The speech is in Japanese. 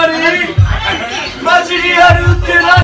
マジリアルって何？